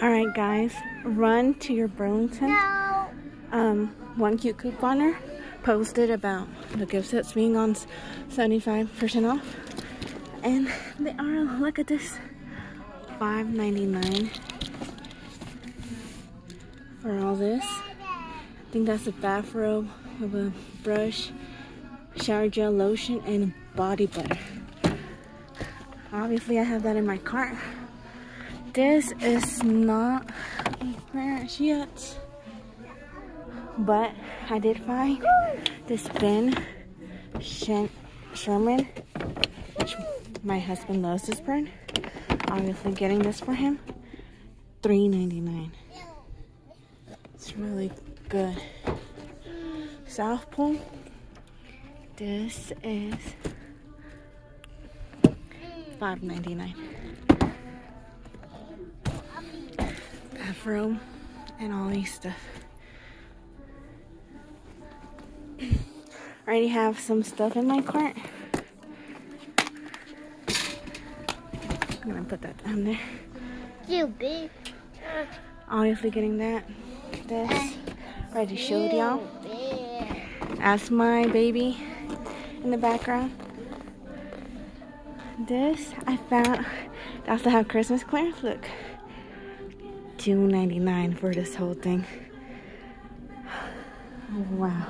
Alright guys, run to your Burlington. One cute couponer posted about the gift sets being on 75% off. And they are, look at this, $5.99 for all this. I think that's a bathrobe with a brush, shower gel, lotion, and body butter. Obviously I have that in my cart. This is not a clearance yet, but I did find this Ben Sherman, which my husband loves this brand. Obviously getting this for him. $3.99. It's really good. South Pole. This is $5.99. Bathroom and all these stuff. I already have some stuff in my cart. I'm gonna put that down there. You big. Obviously getting that. This. Already showed y'all. That's my baby in the background. This I found. They also have Christmas clearance. Look. $2.99 for this whole thing. Wow.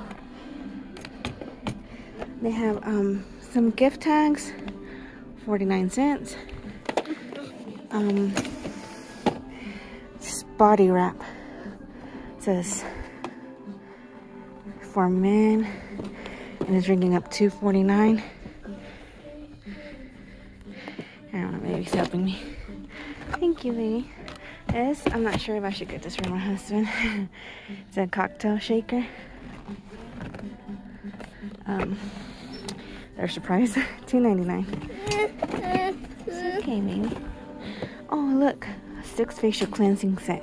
They have some gift tags, 49 cents. This body wrap. It says for men and it's ringing up $2.49. I don't know, baby's helping me. Thank you, baby. This, I'm not sure if I should get this for my husband. It's a cocktail shaker. They're surprised. $2.99. It's okay, baby. Oh, look. A 6 facial cleansing set.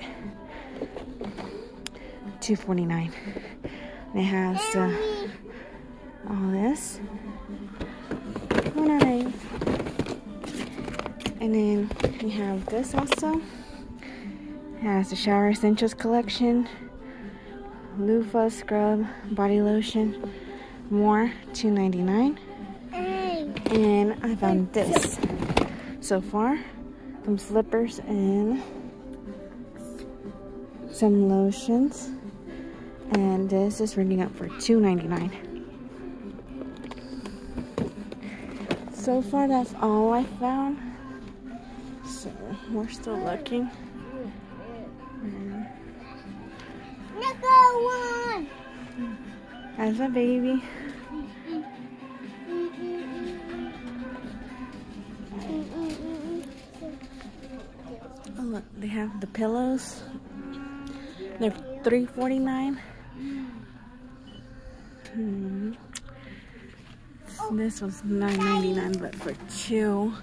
$2.49. It has all this. Oh, no, baby. And then we have this also. It has the Shower Essentials collection, loofah, scrub, body lotion, more, $2.99. And I found this so far, some slippers and some lotions. And this is ringing up for $2.99. So far, that's all I found. So we're still looking. One. As a baby. Oh look, they have the pillows. They're $3.49. This was $9.99, but for two.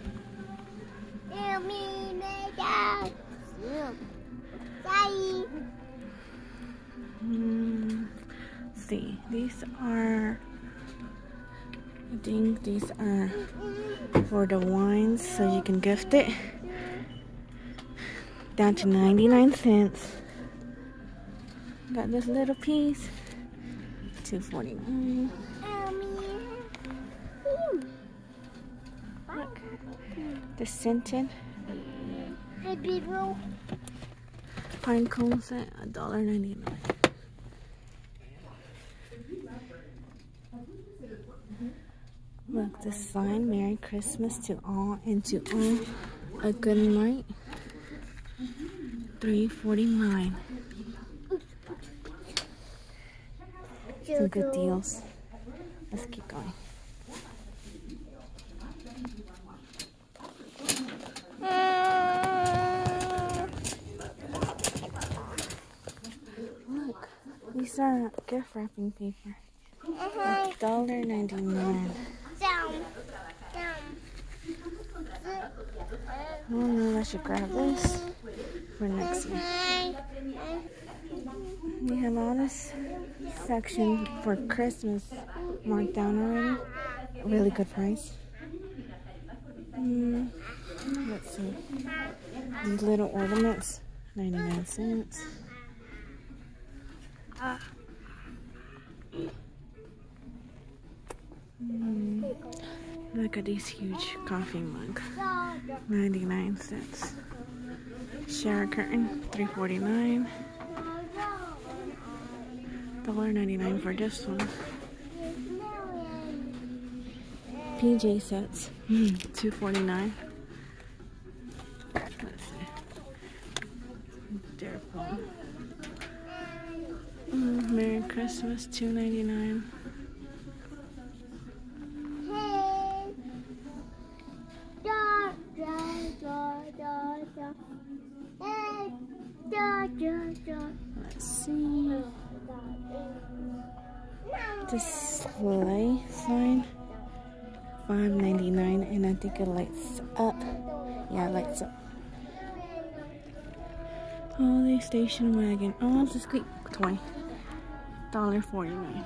See, these are, I think these are for the wines, so you can gift it. Down to 99 cents. Got this little piece, $2.49. Look, the scented pine cone set, $1.99. Look, this sign, Merry Christmas to all and to all a good night. $3.49. Some good deals. Let's keep going. Look, these are gift wrapping paper. $1.99. I don't know if I should grab this for next year. We have all this section for Christmas marked down already. A really good price. Let's see. These little ornaments, $0.99. Look at this huge coffee mug. 99 cents. Shower curtain, $3.49. $1.99 for this one. PJ sets, $2.49. Let's see. Dare phone. Merry Christmas, $2.99. Let's see. Display sign, $5.99, and I think it lights up. Yeah, it lights up. Holiday station wagon. Oh, it's a squeak toy. $1.49.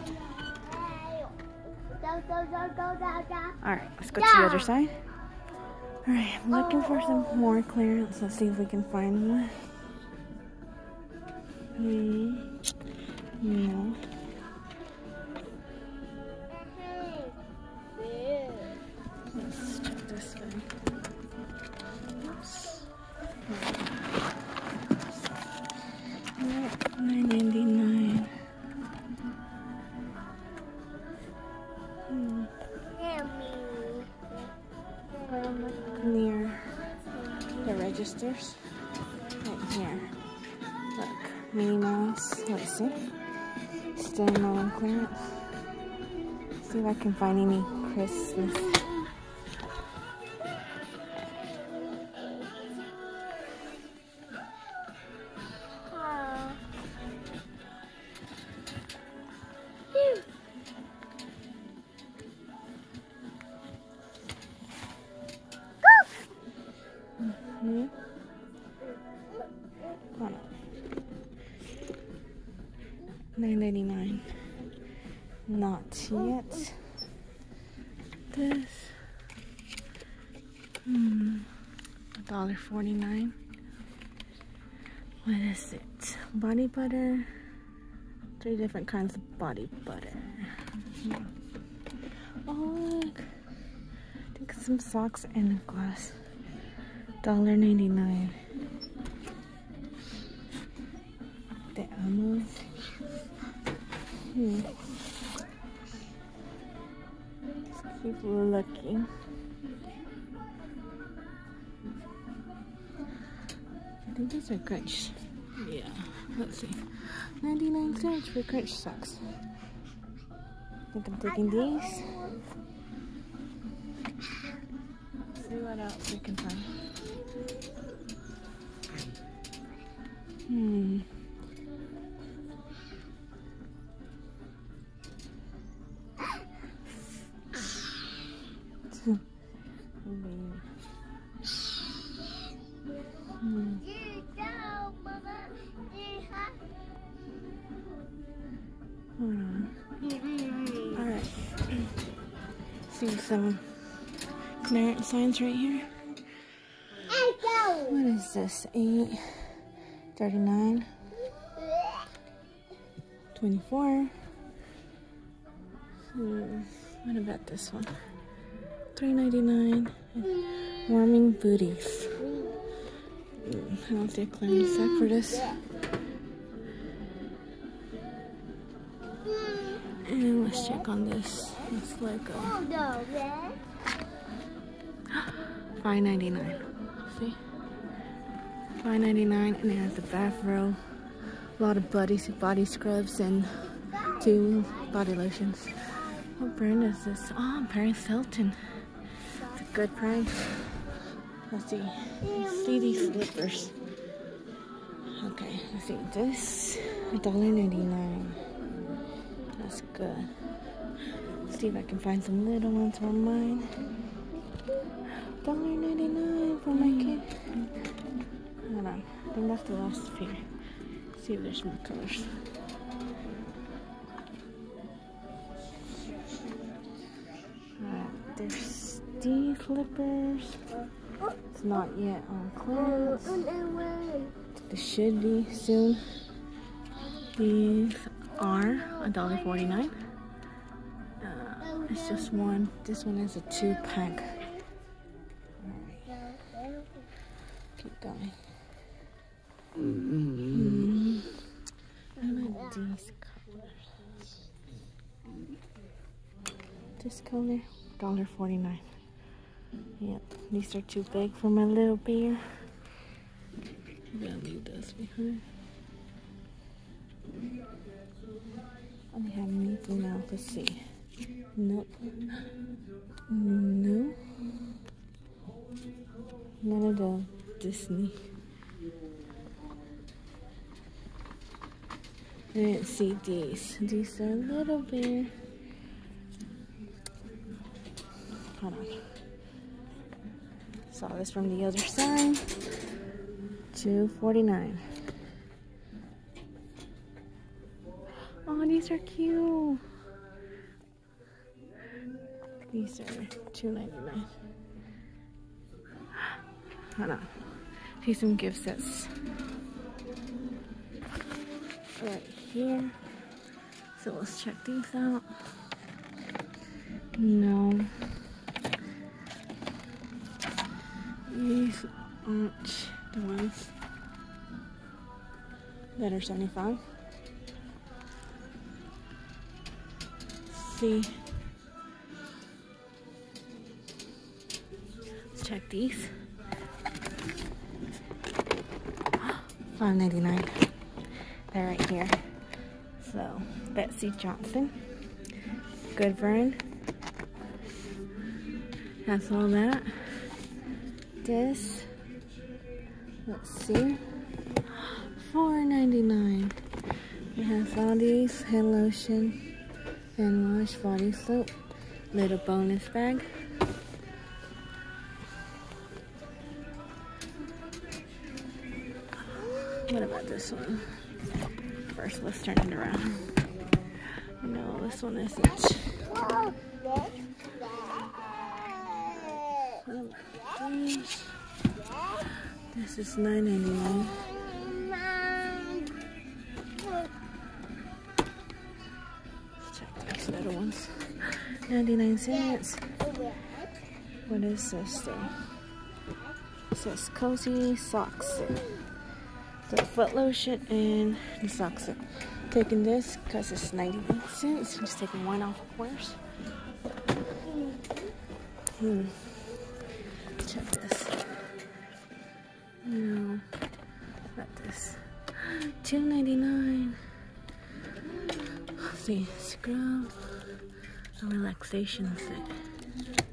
Alright, let's go to the other side. Alright, I'm looking for some more clearance. Let's see if we can find one. No. Let's check this way. Oops. $9.99. Near the registers. Right here. Look, Minnie Mouse. Let's see. Still no on clearance. See if I can find any Christmas. $9.99. Not yet. This. $1.49. What is it? Body butter. 3 different kinds of body butter. Oh, look. I think some socks and a glass. $1.99. The ammo. Let's keep looking. I think these are Crunch. Yeah, let's see. 99 cents for Crunch socks. I think I'm taking these. Let's see what else we can find. Alright. See some clearance signs right here. What is this? $8.39. $24. What about this one? $3.99. Warming booties. I don't see a clearance set for this. And let's check on this. It's like $5.99. See? $5.99, and it has the bathrobe, a lot of body scrubs, and 2 body lotions. What brand is this? Oh, Paris Hilton. It's a good price. Let's see. Let's see these slippers. Okay, let's see. This $1.99. That's good. Let's see if I can find some little ones for mine. $1.99 for my kid. Hold on. I think that's the last few. See if there's more colors. Alright, there's these slippers. It's not yet on clearance. This should be soon. These are $1.49. It's just one. This one is a 2-pack. Alright. Keep going. What about these colors? This color, $1.49. Yep, these are too big for my little bear. I'm gonna leave those behind. Oh, they have Mickey Mouse. Let's see. Nope. No. None of the Disney. I didn't see these. These are a little bit. Hold on. Saw this from the other side. $2.49. Oh, these are cute. These are $2.99. Hold on. See some gift sets right here. So let's check these out. No. These aren't the ones that are 75. See. Let's check these. $5.99. They're right here. So, Betsy Johnson. Good Vern. That's all that. This. Let's see. $4.99. It has all these hand lotion, hand wash, body soap, little bonus bag. What about this one? First, let's turn it around. No, this one isn't. What about this? This is $9.99. Let's check these little ones. 99 cents. What is this thing? It says Cozy Sock Set. The foot lotion and the sock set. Taking this because it's 99 cents. I'm just taking one off, of course. Check this. No. About this. $2.99. Let's see. Scrub. A relaxation set.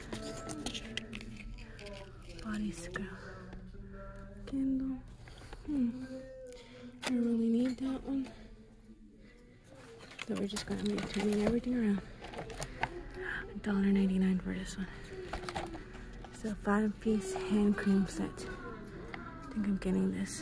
Body scrub. Candle. I don't really need that one. So we're just going to be turning everything around. $1.99 for this one. It's a 5-piece hand cream set. I think I'm getting this.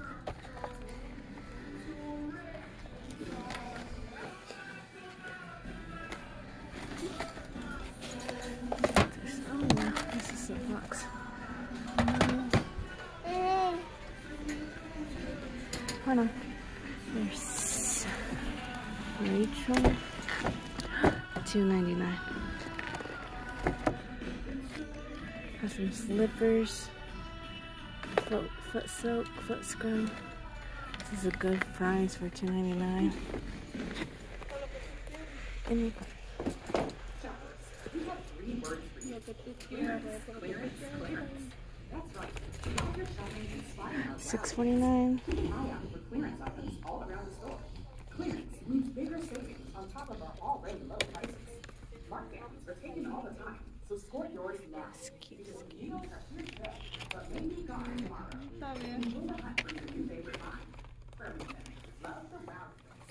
Oh wow, this is a box. Hold on. There's Rachel. $2.99. Have some slippers. Foot soap, foot scrub. This is a good price for $2.99. $6.49. Clearance items all around the store. Clearance means bigger savings on top of our already low prices. Markdowns are taken all the time, so score yours now. Because deals are here today, but may be gone tomorrow. Enjoy the hunt for your new favorite line. Burlington, love the wow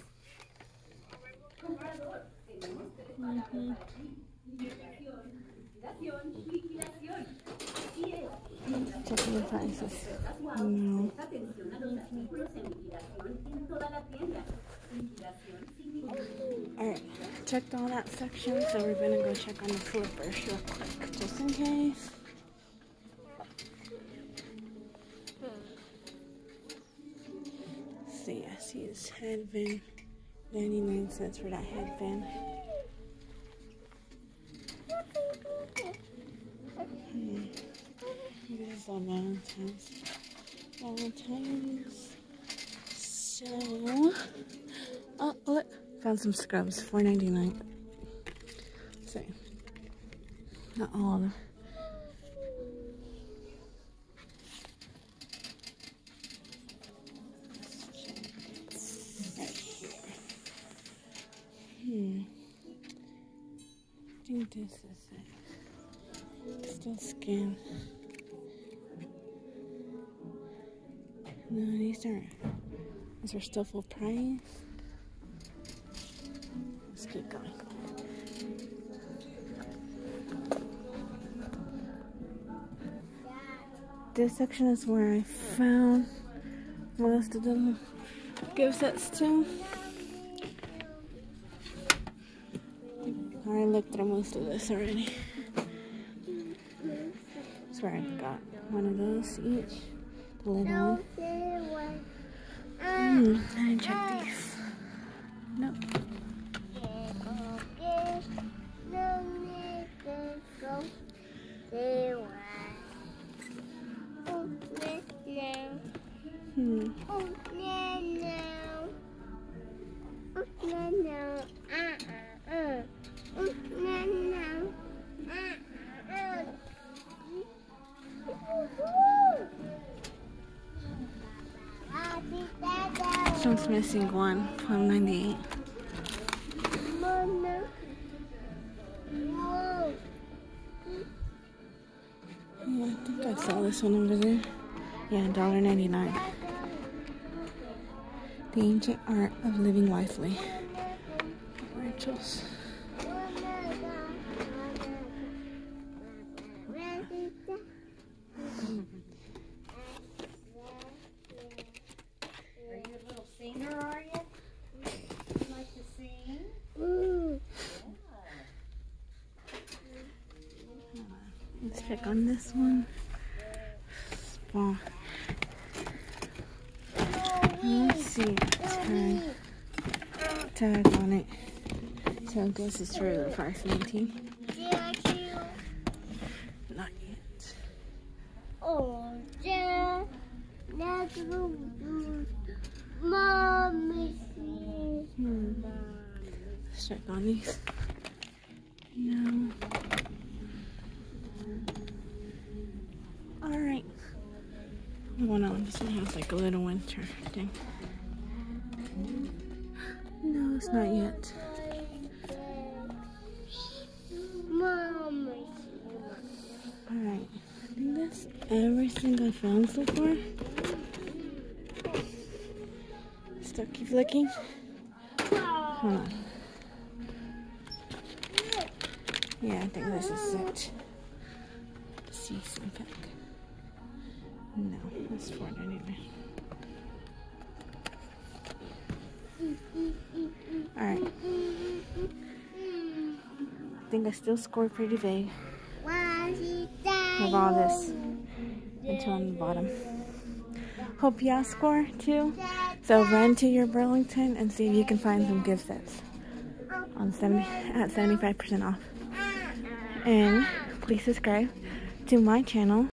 Checking the prices. Alright, checked all that section, so we're gonna go check on the flippers real quick, just in case. So yeah, see this headband. 99 cents for that headband. This is all Valentine's. So, oh look, found some scrubs, $4.99. So, not all of them. I think this is it. Still skin. No, these are still full price. Let's keep going. This section is where I found most of the gift sets too. I looked through most of this already. Swear I got one of those each. The little one. I didn't check these. Nope. This one's missing one, $12.98. Yeah, I think I saw this one over there. Yeah, $1.99. The Ancient Art of Living Wisely. Rachel's. Are you? You like to sing? Let's check on this one. Small. Let's see. Tag on it. So I guess it's for the 519. Not yet. Oh, yeah. That's Mommy. Let's check on these. No. Alright. Oh no, this one has like a little winter thing. No, it's not yet. Mommy. Alright. I think that's everything I found so far. Still keep looking. Hold on. Yeah, I think this is it. See some pack. No, that's $4.99. Alright. I think I still scored pretty vague with all this until on the bottom. Hope y'all score too. So run to your Burlington and see if you can find some gift sets on at 75% off. And please subscribe to my channel